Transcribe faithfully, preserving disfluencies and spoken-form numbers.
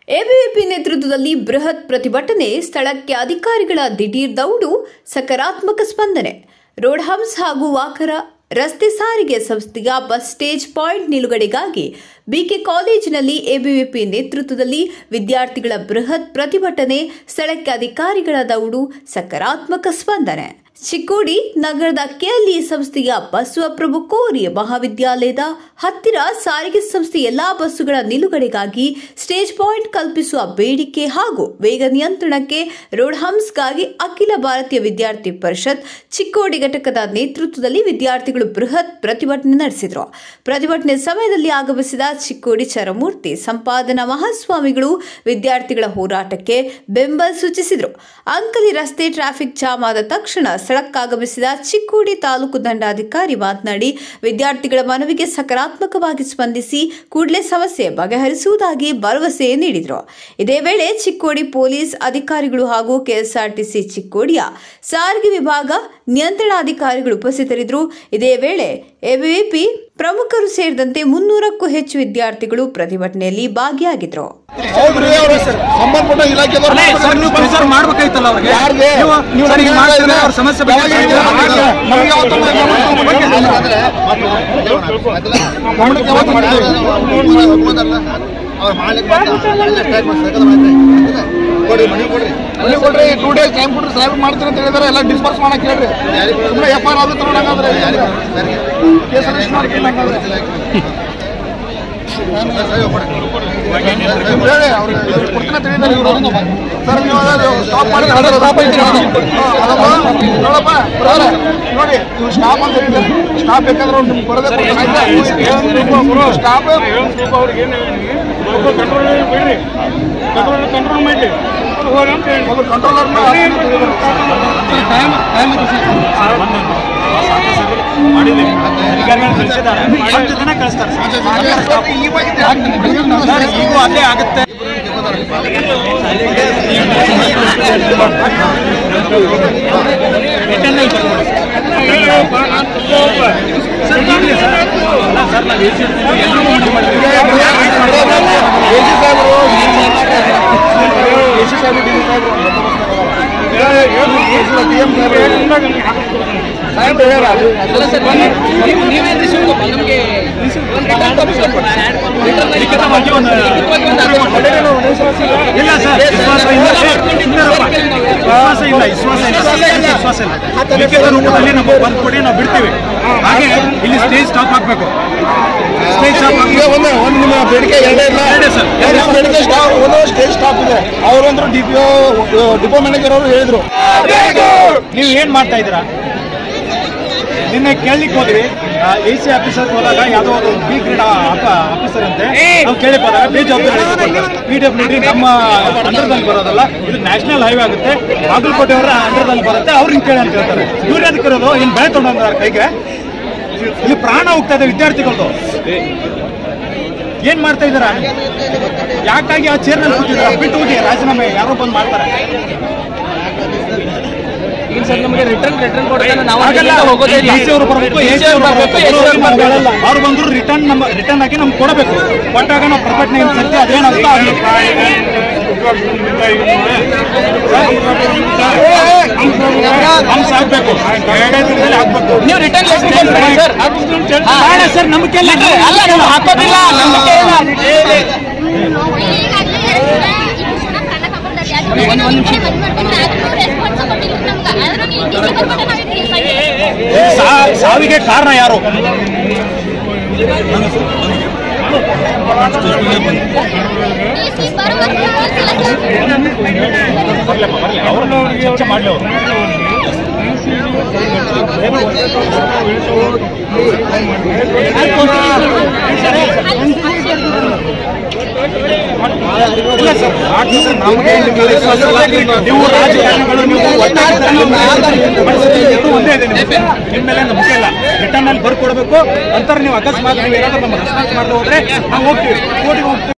ABVP ನೇತೃತ್ವದಲ್ಲಿ ಬೃಹತ್ ಪ್ರತಿಭಟನೆ, ಸ್ಥಳಕ್ಕೆ ಅಧಿಕಾರಿಗಳ ದಿಢೀರ್ ದೌಡು, ಸಕಾರಾತ್ಮಕ ಸ್ಪಂದನೆ. ರೋಡ್ ಹಂಪ್ಸ್ ಹಾಗೂ ವಾಕರ ರಸ್ತೆ ಸಾರಿಗೆ ಸಂಸ್ಥೆಯ ಬಸ್ ಸ್ಟೇಜ್ ಪಾಯಿಂಟ್ ನಿಲುಗಡೆಗಾಗಿ ಬಿಕೆ ಕಾಲೇಜಿನಲ್ಲಿ ಎಬಿವಿಪಿ ನೇತೃತ್ವದಲ್ಲಿ ವಿದ್ಯಾರ್ಥಿಗಳ ಬೃಹತ್ ಪ್ರತಿಭಟನೆ, ಸ್ಥಳಕ್ಕೆ ಅಧಿಕಾರಿಗಳ ದೌಡು, ಸಕಾರಾತ್ಮಕ ಸ್ಪಂದನೆ. ಚಿಕ್ಕೋಡಿ ನಗರದ ಕೆಎಲ್ಇ ಸಂಸ್ಥೆಯ ಬಸವಪ್ರಭು ಕೋರಿ ಮಹಾವಿದ್ಯಾಲಯದ ಹತ್ತಿರ ಸಾರಿಗೆ ಸಂಸ್ಥೆ ಎಲ್ಲಾ ಬಸ್ಸುಗಳ ನಿಲುಗಡೆಗಾಗಿ ಸ್ಟೇಜ್ ಪಾಯಿಂಟ್ ಕಲ್ಪಿಸುವ ಬೇಡಿಕೆ ಹಾಗೂ ವೇಗ ನಿಯಂತ್ರಣಕ್ಕೆ ರೋಡ್ ಹಂಪ್ಸ್ಗಾಗಿ ಅಖಿಲ ಭಾರತೀಯ ವಿದ್ಯಾರ್ಥಿ ಪರಿಷತ್ ಚಿಕ್ಕೋಡಿ ಘಟಕದ ನೇತೃತ್ವದಲ್ಲಿ ವಿದ್ಯಾರ್ಥಿಗಳು ಬೃಹತ್ ಪ್ರತಿಭಟನೆ ನಡೆಸಿದರು. ಪ್ರತಿಭಟನೆ ಸಮಯದಲ್ಲಿ ಆಗಮಿಸಿದ ಚಿಕ್ಕೋಡಿ ಚರಮೂರ್ತಿ ಸಂಪಾದನಾ ಮಹಾಸ್ವಾಮಿಗಳು ವಿದ್ಯಾರ್ಥಿಗಳ ಹೋರಾಟಕ್ಕೆ ಬೆಂಬಲ ಸೂಚಿಸಿದರು. ಅಂಕಲಿ ರಸ್ತೆ ಟ್ರಾಫಿಕ್ ಜಾಮ್ ಆದ ತಕ್ಷಣ ಸ್ಥಳಕ್ಕಾಗಮಿಸಿದ ಚಿಕ್ಕೋಡಿ ತಾಲೂಕು ದಂಡಾಧಿಕಾರಿ ಮಾತನಾಡಿ ವಿದ್ಯಾರ್ಥಿಗಳ ಮನವಿಗೆ ಸಕಾರಾತ್ಮಕವಾಗಿ ಸ್ಪಂದಿಸಿ ಕೂಡಲೇ ಸಮಸ್ಯೆ ಬಗೆಹರಿಸುವುದಾಗಿ ಭರವಸೆ ನೀಡಿದರು. ಇದೇ ವೇಳೆ ಚಿಕ್ಕೋಡಿ ಪೊಲೀಸ್ ಅಧಿಕಾರಿಗಳು ಹಾಗೂ ಕೆಎಸ್ಆರ್ಟಿಸಿ ಚಿಕ್ಕೋಡಿಯ ಸಾರಿಗೆ ವಿಭಾಗ ನಿಯಂತ್ರಣಾಧಿಕಾರಿಗಳು ಉಪಸ್ಥಿತರಿದ್ದರು. ಇದೇ ವೇಳೆ ಎಬಿವಿಪಿ ಪ್ರಮುಖರು ಸೇರಿದಂತೆ ಮುನ್ನೂರಕ್ಕೂ ಹೆಚ್ಚು ವಿದ್ಯಾರ್ಥಿಗಳು ಪ್ರತಿಭಟನೆಯಲ್ಲಿ ಭಾಗಿಯಾಗಿದ್ದರು. ಕೊಡ್ರಿ ಟೂ ಡೇಸ್ ಟೈಮ್ ಕೊಡ್ರಿ ಸಾಹೇಬ್ ಮಾಡ್ತೀನಿ ಅಂತ ಹೇಳಿದಾರೆ. ಎಲ್ಲ ಡಿಸ್ಪರ್ಸ್ ಮಾಡಕ್ ಹೇಳ್ರಿ. ಸುಮ್ಮನೆ ಎಫ್ ಐ ಆರ್ ಆದ್ರೂ ತಗೊಂಡಂಗಾದ್ರೆ ಹೇಳಿ ಅವ್ರಿಗೆ ಕೊಡ್ತೀನಿ ಅಂತ ಹೇಳಿದಾರೆ ಇವರು. ಸರ್ ನೀವು ಸ್ಟಾಪ್ ಮಾಡಿ ನೋಡಪ್ಪ ನೋಡಿ ನೀವು ಸ್ಟಾಪ್ ಅಂತ ಹೇಳಿದ್ದಾರೆ. ಸ್ಟಾಪ್ ಬೇಕಾದ್ರೆ ನಿಮ್ಗೆ ಬರೋದೇ ಸ್ಟಾಪ್ ಅವ್ರಿಗೆ ಕಂಟ್ರೋಲ್ ಬಿಡ್ರಿ, ಕಂಟ್ರೋಲ್ ಕಂಟ್ರೋಲ್ ಮಾಡಿ ಕಂಟ್ರೋಲರ್ ಈಗೂ ಅಲ್ಲೇ ಆಗುತ್ತೆ. ಇಲ್ಲ ಸರ್, ವಿಶ್ವಾಸ ಇಲ್ಲ, ವಿಶ್ವಾಸ ಇಲ್ಲ, ವಿಶ್ವಾಸ ಇಲ್ಲ. ಲಿಖಿತ ರೂಪದಲ್ಲಿ ನಾವು ಬಂದ್ ಕೊಡಿ, ನಾವು ಬಿಡ್ತೀವಿ. ಹಾಗೆ ಇಲ್ಲಿ ಸ್ಟೇಜ್ ಸ್ಟಾಪ್ ಹಾಕ್ಬೇಕು. ಸ್ಟೇಜ್ ಸ್ಟಾಪ್ ಒಂದು ಒಂದು ನಿಮ್ಮ ಬೇಡಿಕೆ ಎರಡೇ ಇಲ್ಲ, ಎರಡೇ ಸರ್. ಬೇಡಿಕೆ ಸ್ಟಾಪ್ ಒಂದು ಸ್ಟೇಜ್ ಸ್ಟಾಪ್ ಇದೆ. ಅವರಂದ್ರು ಡಿಪೋ ಡಿಪೋ ಮ್ಯಾನೇಜರ್ ಅವರು ಹೇಳಿದ್ರು. ನೀವು ಏನ್ ಮಾಡ್ತಾ ಇದ್ದೀರಾ? ನಿನ್ನೆ ಕೇಳಲಿಕ್ಕೆ ಹೋದ್ವಿ, ಎ ಸಿ ಆಫೀಸರ್ ಹೋದಾಗ ಯಾವುದೋ ಒಂದು ಬಿ ಗ್ರೇಡ್ ಆಫೀಸರ್ ಅಂತೆ ನಾವು ಕೇಳಿಕ್ ಹೋದಾಗ ಬೇಜವಾಬ್ದಾರಿ ಪಿ ಡಬ್ಲ್ಯೂ ಡಿ ನಮ್ಮ ಅಂಡರ್ದಲ್ಲಿ ಬರೋದಲ್ಲ, ಇದು ನ್ಯಾಷನಲ್ ಹೈವೇ ಆಗುತ್ತೆ, ಬಾಗಲಕೋಟೆ ಅವರ ಅಂಡರ್ದಲ್ಲಿ ಬರುತ್ತೆ, ಅವ್ರನ್ನ ಕೇಳಿ ಅಂತ ಹೇಳ್ತಾರೆ. ಇವ್ರು ಅದಕ್ಕೆ ಇರೋದು ಇನ್ನು ಬೆಳೆ ತೊಗೊಂಡ್ರ ಕೈಗೆ ಇಲ್ಲಿ ಪ್ರಾಣ ಹೋಗ್ತಾ ಇದೆ ವಿದ್ಯಾರ್ಥಿಗಳದ್ದು. ಏನ್ ಮಾಡ್ತಾ ಇದ್ದಾರ? ಯಾಕಾಗಿ ಆ ಚೇರ್ನಲ್ಲಿ ಕೂತಿದ್ದಾರೆ? ಬಿಟ್ಟು ಹೋಗಿ ರಾಜೀನಾಮೆ ಯಾರೋ ಬಂದು ಮಾಡ್ತಾರೆ. ರಿಟರ್ನ್ ರಿಟರ್ನ್ ಅವ್ರು ಬಂದ್ರು ರಿಟರ್ನ್ ನಮ್ಮ ರಿಟರ್ನ್ ಹಾಕಿ ನಮ್ಗೆ ಕೊಡಬೇಕು. ಕೊಟ್ಟಾಗ ನಾವು ಪ್ರಕಟಣೆ ಸತ್ಯ ಅದೇನಂತ ಹಂಸ ಆಗ್ಬೇಕು, ಆಗ್ಬೇಕು. ನೀವು ರಿಟರ್ನ್ ಸರ್ ನಂಬಿಕೆ ಹಾಕೋದಿಲ್ಲ. ಸಾವಿಗೆ ಕಾರಣ ಯಾರು? ಚರ್ಚೆ ಮಾಡಲಿ ಅವರು. ಇಲ್ಲ ಸರ್, ನಮಗೆ ನೀವು ರಾಜಕಾರಣಿಗಳು ನೀವು ಒಂದೇ ಇದೆ. ನಿಮ್ಮ ಮೇಲೆ ನಮ್ಮ ಮುಖ್ಯ ಇಲ್ಲ. ರಿಟರ್ನ್ ಅಲ್ಲಿ ಬರ್ಕೊಡ್ಬೇಕು ಅಂತಾರೆ. ನೀವು ಅಕಸ್ಮಾತ್ ನೀವು ಏನಾದ್ರೂ ನಮ್ಮ ರೆಸ್ಪಾನ್ಸ್ ಮಾಡದೆ ಹೋದ್ರೆ ನಾವು ಹೋಗ್ತೀವಿ, ಕೋರ್ಟಿಗೆ ಹೋಗ್ತೀವಿ.